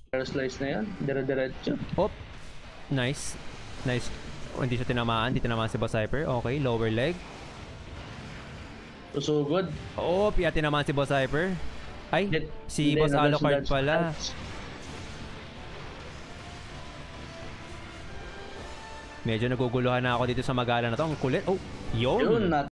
Air slice na yan. Dire-diretso. Op. Nice. Nice. Oh, hindi siya tinamaan. Hindi tinamaan si Boss Zypher. Okay, lower leg. Susugod. Op, yeah, tinamaan si Boss Zypher. Ay, si Hindi, Boss Alucard pala. Medyo naguguluhan na ako dito sa magala na to. Ang kulit. Oh, yun.